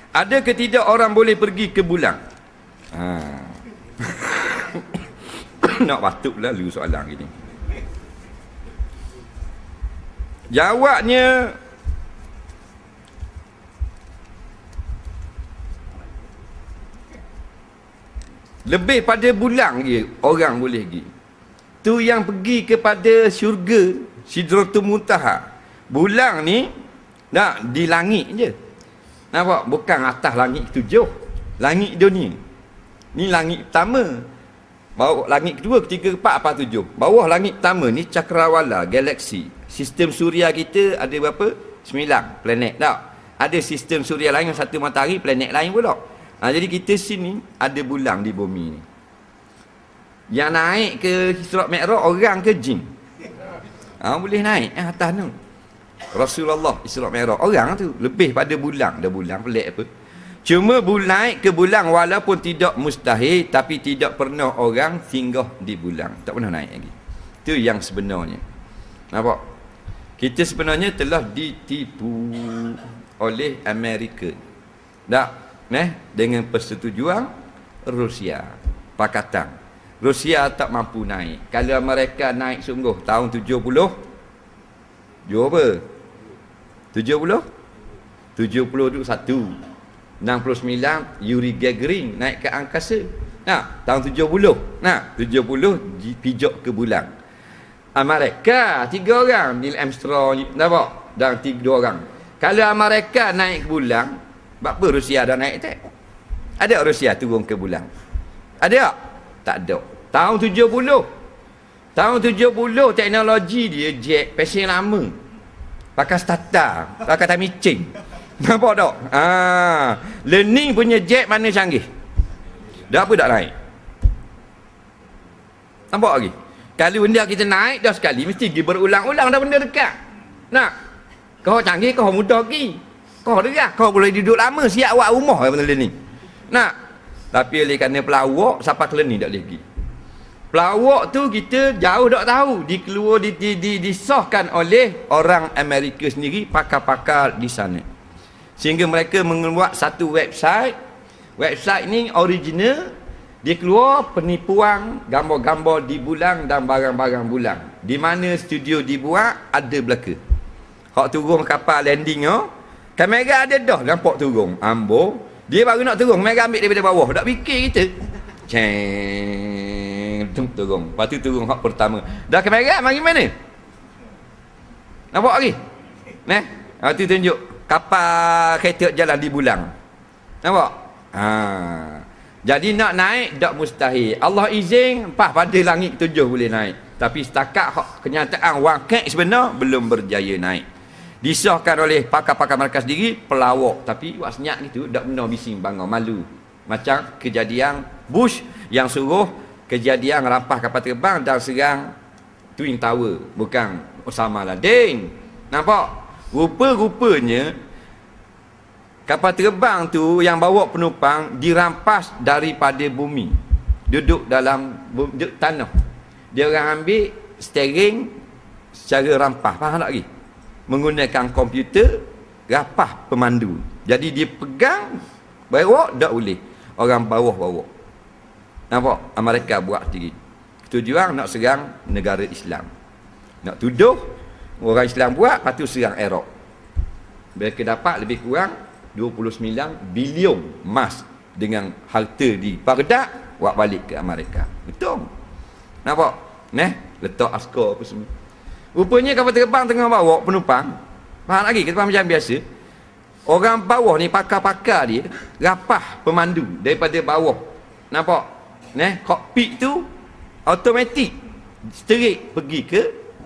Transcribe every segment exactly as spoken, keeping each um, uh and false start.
Ada ke tidak orang boleh pergi ke bulan? Ha. Nak batuk lalu soalan gini. Jawabnya, lebih pada bulan je orang boleh pergi. Tu yang pergi kepada syurga, Sidratul Muntaha. Bulan ni nak di langit je. Nampak? Bukan atas langit tujuh. Langit dunia. Ni langit pertama. Bawah langit kedua, ketiga, keempat, apa tujuh. Bawah langit pertama ni cakrawala, galaksi. Sistem suria kita ada berapa? Sembilan planet tak? Ada sistem suria lain, satu matahari, planet lain pula. Ha, jadi kita sini ada bulan di bumi ni. Yang naik ke Isra' Mi'raj orang ke jin? Ha, boleh naik eh, atas tu. Rasulullah Isra' Mi'raj orang tu lebih pada bulan. Dah bulan pelik apa? Cuma bulan naik ke bulan walaupun tidak mustahil, tapi tidak pernah orang singgah di bulan. Tak pernah naik lagi. Itu yang sebenarnya. Nampak? Kita sebenarnya telah ditipu oleh Amerika. Tak? Neh, dengan persetujuan Rusia. Pakatan. Rusia tak mampu naik. Kalau mereka naik sungguh tahun tujuh puluh, jauh apa? tujuh puluh? tujuh puluh tu satu. enam puluh sembilan Yuri Gagarin naik ke angkasa. Nah, tahun tujuh puluh. Nah, tujuh puluh pijak ke bulan. Amerika tiga orang, Neil Armstrong, nampak? Dan tiga orang. Kalau Amerika naik ke bulan, apa Rusia dah naik tak? Ada Rusia turun ke bulan? Ada tak? Tak ada. Tahun tujuh puluh. Tahun tujuh puluh teknologi dia jet pesen lama. Pakai starter, pakai time machine. Nampak tak? Ha, learning punya jet mana canggih? Dah apa tak naik? Nampak lagi? Kalau benda kita naik dah sekali mesti pergi berulang-ulang dah benda dekat. Nak? Kau canggih kau mudah pergi. Kau derah, kau boleh duduk lama siap buat rumah benda learning. Nak? Tapi oleh kerana pelawak siapa learning tak boleh pergi. Pelawak tu kita jauh tak tahu, dikeluar di, di, di, disahkan oleh orang Amerika sendiri, pakar-pakar di sana. Sehingga mereka membuat satu website. Website ni original, dia keluar penipuan gambar-gambar di bulan dan barang-barang bulan. Di mana studio dibuat ada belaka. Hak turun kapal landing oh, kamera ada dah nampak turun. Ambo, dia baru nak turun, kamera ambil daripada bawah. Tak fikir kita. Ceng, turun. Lepas tu turun hak pertama. Dah kamera mari mana? Nampak lagi? Nah, ha tu tunjuk kapal kereta jalan di bulan. Nampak? Ha. Jadi nak naik tak mustahil. Allah izin pas pada langit ketujuh boleh naik. Tapi setakat hak kenyataan wakil sebenar belum berjaya naik. Disahkan oleh pakar-pakar mereka sendiri pelawak, tapi buat senyap gitu tak benar bising bangga malu. Macam kejadian Bush yang suruh kejadian rampas kapal terbang dan serang Twin Tower, bukan Osama Laden. Nampak? Rupa-rupanya kapal terbang tu yang bawa penumpang dirampas daripada bumi. Duduk dalam duduk tanah. Dia orang ambil steering secara rampas. Faham tak lagi? Menggunakan komputer rapah pemandu. Jadi dia pegang bawa tak boleh. Orang bawah-bawah. Nampak? Amerika buat sendiri. Tujuan nak serang negara Islam. Nak tuduh orang Islam buat, lepas tu serang Iraq. Mereka dapat lebih kurang dua puluh sembilan bilion emas dengan harta di Baghdad, buat balik ke Amerika. Betul. Nampak? Neh, letak askar apa semua. Rupanya kapal terbang tengah bawa penumpang. Faham lagi? Kita faham macam biasa. Orang bawah ni, pakar-pakar dia rapah pemandu daripada bawah. Nampak? Neh, kokpit tu automatik straight pergi ke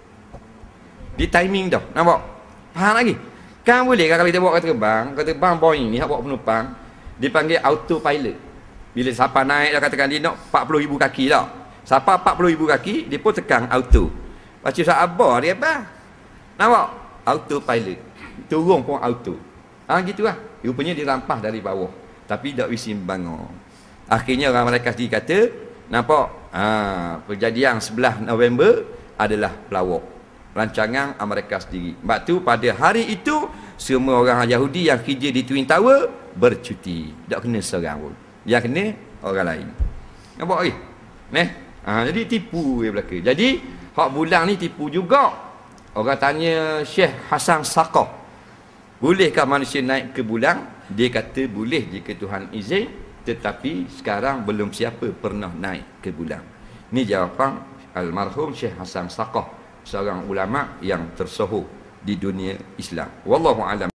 di timing dah. Nampak? Faham lagi? Kan boleh kan kalau kita bawa kapal terbang, kapal terbang Boeing ni hak bawa penumpang, dipanggil autopilot. Bila siapa naik dah katakan dia nak empat puluh ribu kaki dah. Siapa empat puluh ribu kaki, dia pun tekan auto. Baca sahabat dia apa? Nampak? Autopilot. Turun pun auto. Ha, gitu lah. Rupanya dia rampas dari bawah. Tapi tak wisim bangun. Akhirnya orang mereka sendiri kata, nampak? Ha, kejadian sebelas November adalah pelawak. rancangan Amerika sendiri. Sebab tu pada hari itu semua orang Yahudi yang kerja di Twin Tower bercuti. Tak kena seorang pun. Yang kena orang lain. Nampak eh? Neh. Ha, jadi tipu dia belaka. Jadi hak bulan ni tipu juga. Orang tanya Syekh Hasan Saqaf, bolehkah manusia naik ke bulan? Dia kata boleh jika Tuhan izin, tetapi sekarang belum siapa pernah naik ke bulan. Ini jawapan almarhum Syekh Hasan Saqaf, seorang ulama yang tersohor di dunia Islam. Wallahu a'lam.